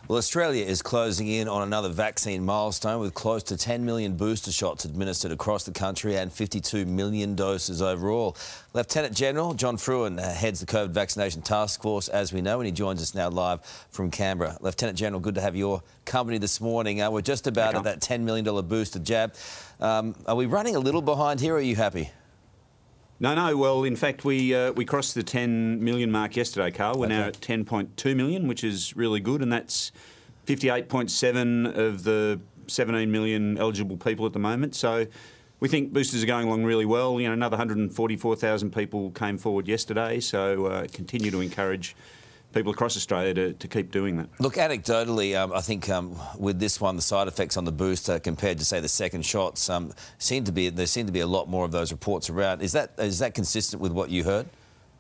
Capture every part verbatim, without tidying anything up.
Well, Australia is closing in on another vaccine milestone with close to ten million booster shots administered across the country and fifty-two million doses overall. Lieutenant General John Frewen heads the COVID vaccination task force, as we know, and he joins us now live from Canberra. Lieutenant General, good to have your company this morning. Uh, we're just about at that ten million dollar booster jab. Um, are we running a little behind here, or are you happy? No, no. Well, in fact, we uh, we crossed the ten million mark yesterday, Carl. We're okay. now at ten point two million, which is really good, and that's fifty-eight point seven of the seventeen million eligible people at the moment. So we think boosters are going along really well. You know, another one hundred forty-four thousand people came forward yesterday, so uh, continue to encourage people across Australia to, to keep doing that. Look, anecdotally, um, I think um, with this one, the side effects on the booster compared to, say, the second shots, um, seem to be there seem to be a lot more of those reports around. Is that is that consistent with what you heard?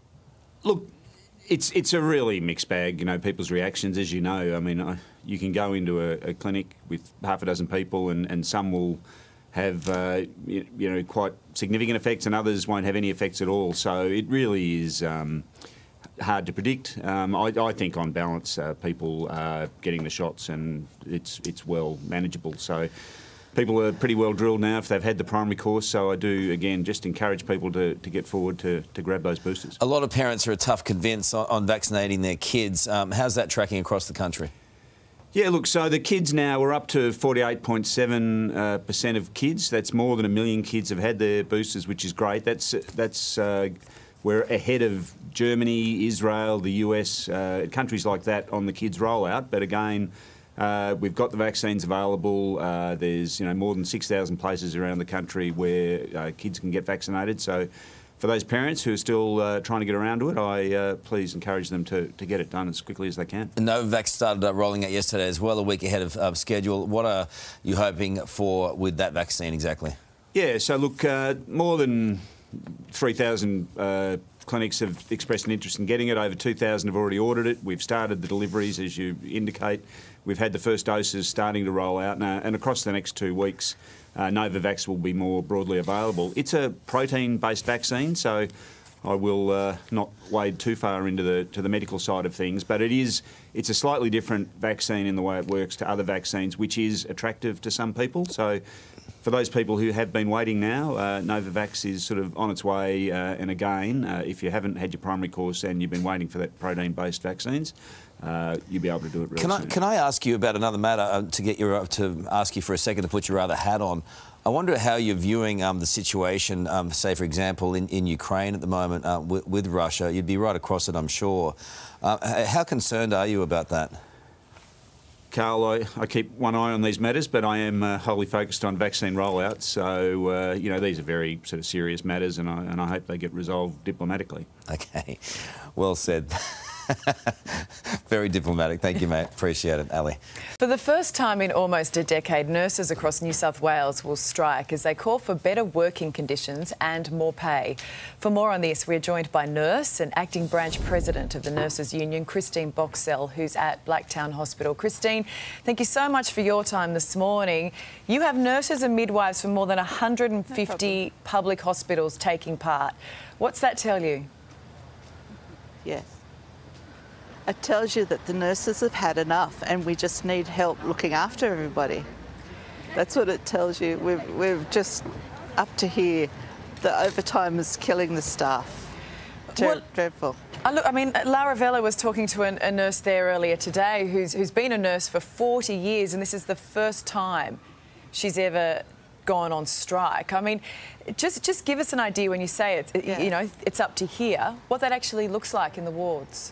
Look, it's it's a really mixed bag. You know, people's reactions, as you know. I mean, I, you can go into a, a clinic with half a dozen people, and, and some will have uh, you, you know quite significant effects, and others won't have any effects at all. So it really is Um, hard to predict. Um, I, I think, on balance, uh, people are getting the shots, and it's it's well manageable. So people are pretty well drilled now if they've had the primary course. So I do, again, just encourage people to, to get forward to, to grab those boosters. A lot of parents are a tough convince on, on vaccinating their kids. Um, how's that tracking across the country? Yeah, look, so the kids now, we're up to forty-eight point seven percent uh, of kids. That's more than a million kids have had their boosters, which is great. That's that's uh, we're ahead of Germany, Israel, the U S, uh, countries like that on the kids' rollout. But again, uh, we've got the vaccines available. Uh, there's you know more than six thousand places around the country where uh, kids can get vaccinated. So for those parents who are still uh, trying to get around to it, I uh, please encourage them to, to get it done as quickly as they can. Novavax started uh, rolling out yesterday as well, a week ahead of uh, schedule. What are you hoping for with that vaccine exactly? Yeah, so look, uh, more than three thousand uh, clinics have expressed an interest in getting it. Over two thousand have already ordered it. We've started the deliveries, as you indicate. We've had the first doses starting to roll out, now, and across the next two weeks, uh, Novavax will be more broadly available. It's a protein-based vaccine, so I will uh, not wade too far into the to the medical side of things, but it is it's a slightly different vaccine in the way it works to other vaccines, which is attractive to some people. So for those people who have been waiting now, uh, Novavax is sort of on its way. Uh, and again, uh, if you haven't had your primary course and you've been waiting for that protein-based vaccines, uh, you'll be able to do it really can I, soon. Can I ask you about another matter, uh, to get your to ask you for a second to put your other hat on? I wonder how you're viewing um, the situation, um, say, for example, in, in Ukraine at the moment uh, with, with Russia. You'd be right across it, I'm sure. Uh, how concerned are you about that? Carl, I, I keep one eye on these matters, but I am uh, wholly focused on vaccine rollout. So, uh, you know, these are very sort of serious matters, and I, and I hope they get resolved diplomatically. OK. Well said. Very diplomatic. Thank you, mate. Appreciate it. Ali. For the first time in almost a decade, nurses across New South Wales will strike as they call for better working conditions and more pay. For more on this, we're joined by nurse and acting branch president of the Nurses Union, Christine Boxell, who's at Blacktown Hospital. Christine, thank you so much for your time this morning. You have nurses and midwives from more than one hundred fifty no public hospitals taking part. What's that tell you? Yes. It tells you that the nurses have had enough and we just need help looking after everybody. That's what it tells you. We've, we've just up to here. The overtime is killing the staff. Well, dreadful. Uh, look, I mean, Lara Vella was talking to an, a nurse there earlier today who's, who's been a nurse for forty years, and this is the first time she's ever gone on strike. I mean, just just give us an idea when you say it, yeah. you know, it's up to here, what that actually looks like in the wards.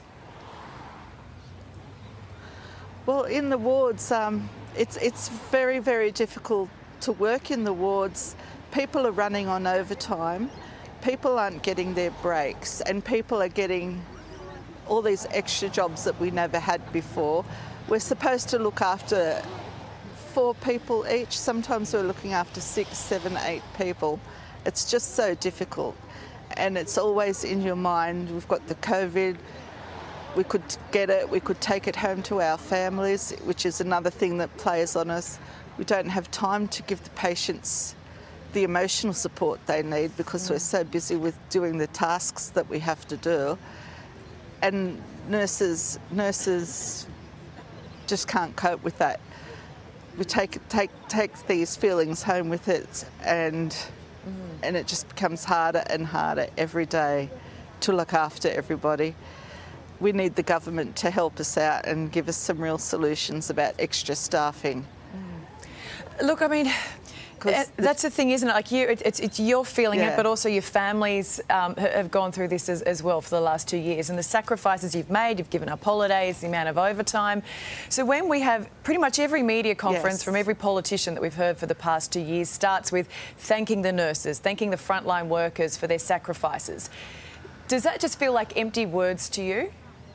Well, in the wards, um, it's, it's very, very difficult to work in the wards. People are running on overtime, people aren't getting their breaks, and people are getting all these extra jobs that we never had before. We're supposed to look after four people each. Sometimes we're looking after six, seven, eight people. It's just so difficult, and it's always in your mind. We've got the COVID. We could get it, we could take it home to our families, which is another thing that plays on us. We don't have time to give the patients the emotional support they need because we're so busy with doing the tasks that we have to do. And nurses, nurses just can't cope with that. We take take take these feelings home with it, and mm. and it just becomes harder and harder every day to look after everybody. We need the government to help us out and give us some real solutions about extra staffing. Mm. Look, I mean, that's the thing, isn't it? Like you, it, it's, it's you're feeling yeah. it, but also your families um, have gone through this as, as well for the last two years, and the sacrifices you've made. You've given up holidays, the amount of overtime. So when we have pretty much every media conference yes. from every politician that we've heard for the past two years starts with thanking the nurses, thanking the frontline workers for their sacrifices. Does that just feel like empty words to you?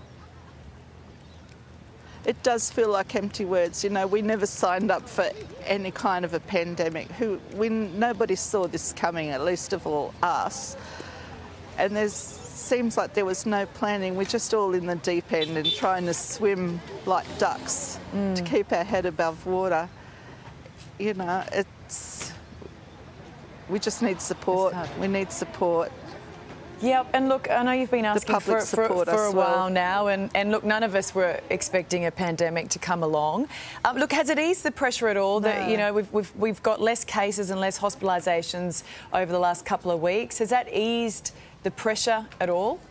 It does feel like empty words. You know, we never signed up for any kind of a pandemic. Who, we, nobody saw this coming, at least of all us. And there seems like there was no planning. We're just all in the deep end and trying to swim like ducks mm. to keep our head above water. You know, it's... We just need support. We need support. Yep, and look, I know you've been asking for, for, for a while well. now, and, and look, none of us were expecting a pandemic to come along. Um, look, has it eased the pressure at all? No. That, you know, we've, we've, we've got less cases and less hospitalisations over the last couple of weeks. Has that eased the pressure at all?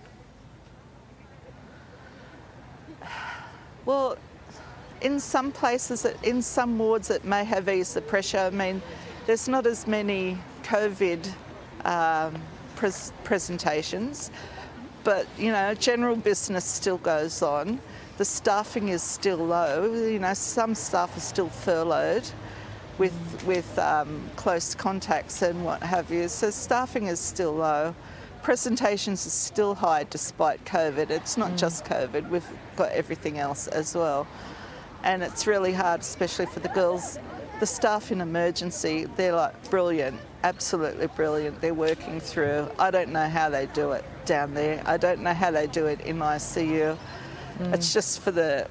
Well, in some places, in some wards, it may have eased the pressure. I mean, there's not as many COVID um, Pres presentations, but you know, general business still goes on. The staffing is still low. You know, some staff are still furloughed with with um, close contacts and what have you. So staffing is still low. Presentations are still high despite COVID. It's not mm. just COVID. We've got everything else as well, and it's really hard, especially for the girls. The staff in emergency, they're like brilliant, absolutely brilliant. They're working through. I don't know how they do it down there. I don't know how they do it in I C U. Mm. It's just for the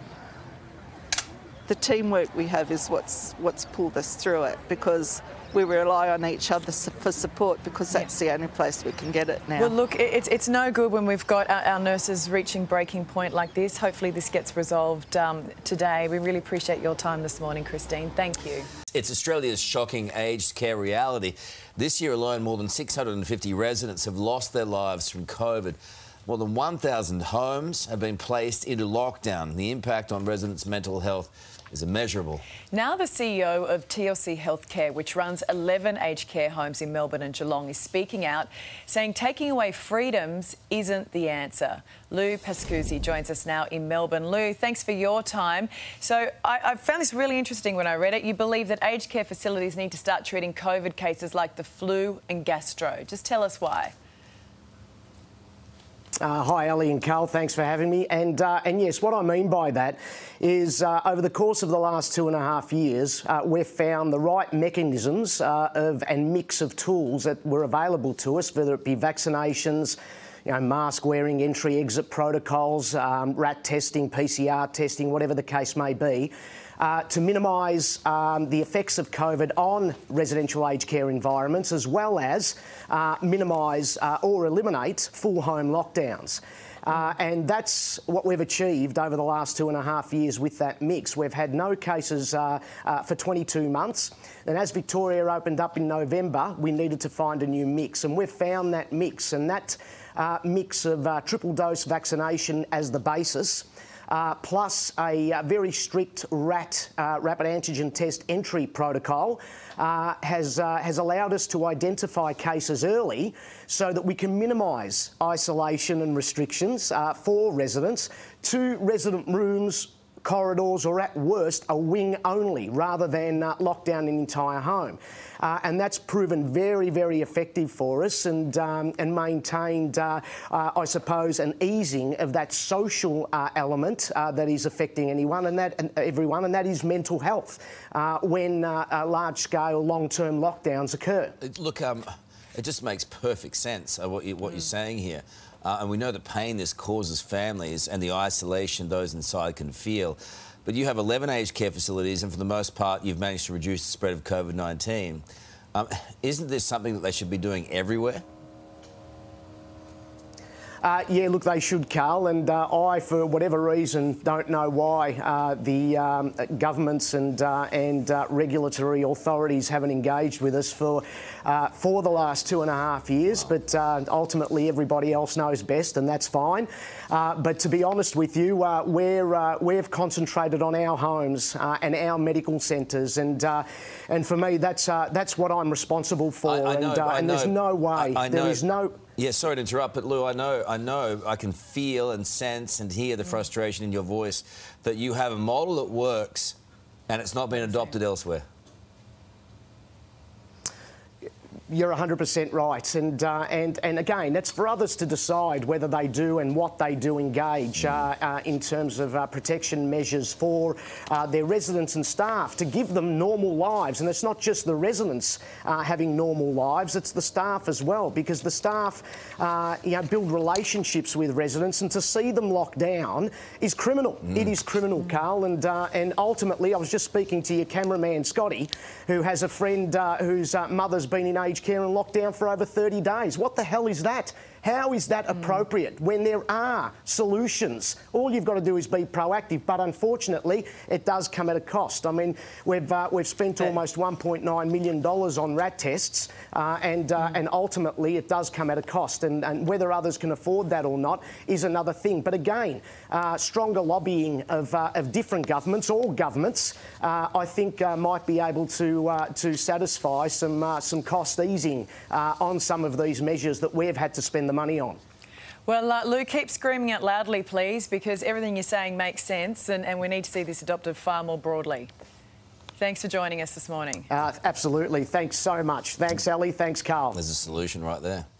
the teamwork we have is what's what's pulled us through it, because we rely on each other for support, because that's yeah. the only place we can get it now. Well, look, it's, it's no good when we've got our, our nurses reaching breaking point like this. Hopefully this gets resolved um, today. We really appreciate your time this morning, Christine. Thank you. It's Australia's shocking aged care reality. This year alone, more than six hundred fifty residents have lost their lives from COVID. More than one thousand homes have been placed into lockdown. The impact on residents' mental health is immeasurable. Now the C E O of T L C Healthcare, which runs eleven aged care homes in Melbourne and Geelong, is speaking out, saying taking away freedoms isn't the answer. Lou Pascuzzi joins us now in Melbourne. Lou, thanks for your time. So I, I found this really interesting when I read it. You believe that aged care facilities need to start treating COVID cases like the flu and gastro. Just tell us why. Uh, hi, Ali and Carl. Thanks for having me. And uh, and yes, what I mean by that is uh, over the course of the last two and a half years, uh, we've found the right mechanisms uh, of and mix of tools that were available to us, whether it be vaccinations, you know, mask wearing, entry exit protocols, um, rat testing, P C R testing, whatever the case may be. Uh, to minimise um, the effects of COVID on residential aged care environments, as well as uh, minimise uh, or eliminate full home lockdowns. Uh, and that's what we've achieved over the last two and a half years with that mix. We've had no cases uh, uh, for twenty-two months. And as Victoria opened up in November, we needed to find a new mix. And we've found that mix, and that uh, mix of uh, triple dose vaccination as the basis, Uh, plus a uh, very strict rat uh, rapid antigen test entry protocol uh, has uh, has allowed us to identify cases early, so that we can minimise isolation and restrictions uh, for residents to resident rooms, corridors, or at worst a wing only, rather than uh, lock down an entire home. Uh, and that's proven very, very effective for us, and um, and maintained, uh, uh, I suppose, an easing of that social uh, element uh, that is affecting anyone and that and everyone, and that is mental health uh, when uh, uh, large-scale, long-term lockdowns occur. Look, um, it just makes perfect sense uh, what, you, what mm. you're saying here. Uh, and we know the pain this causes families and the isolation those inside can feel. But you have eleven aged care facilities, and for the most part, you've managed to reduce the spread of COVID nineteen. Um, isn't this something that they should be doing everywhere? Uh, yeah, look, they should, Carl, and uh, I, for whatever reason, don't know why uh, the um, governments and uh, and uh, regulatory authorities haven't engaged with us for uh, for the last two and a half years. But uh, ultimately, everybody else knows best, and that's fine. Uh, but to be honest with you, uh, we're uh, we've concentrated on our homes uh, and our medical centres, and uh, and for me, that's uh, that's what I'm responsible for. I, I know, and uh, I and know. there's no way. I, I there know. is no. Yeah, sorry to interrupt, but Lou, I know, I know, I can feel and sense and hear the frustration in your voice that you have a model that works and it's not been adopted elsewhere. You're one hundred percent right, and uh, and and again, that's for others to decide whether they do and what they do engage uh, uh, in terms of uh, protection measures for uh, their residents and staff to give them normal lives. And it's not just the residents uh, having normal lives; it's the staff as well, because the staff, uh, you know, build relationships with residents, and to see them locked down is criminal. Mm. It is criminal, Carl, and uh, and ultimately, I was just speaking to your cameraman Scotty, who has a friend uh, whose uh, mother's been in aged care and locked down for over thirty days. What the hell is that? How is that appropriate when there are solutions? All you've got to do is be proactive, but unfortunately, it does come at a cost. I mean, we've uh, we've spent almost one point nine million dollars on rat tests, uh, and uh, and ultimately, it does come at a cost. And, and whether others can afford that or not is another thing. But again, uh, stronger lobbying of uh, of different governments, all governments, uh, I think uh, might be able to uh, to satisfy some uh, some cost easing uh, on some of these measures that we've had to spend the money on. Well, uh, Lou, keep screaming it loudly, please, because everything you're saying makes sense, and, and we need to see this adopted far more broadly. Thanks for joining us this morning. Uh, absolutely. Thanks so much. Thanks, Ali. Thanks, Carl. There's a solution right there.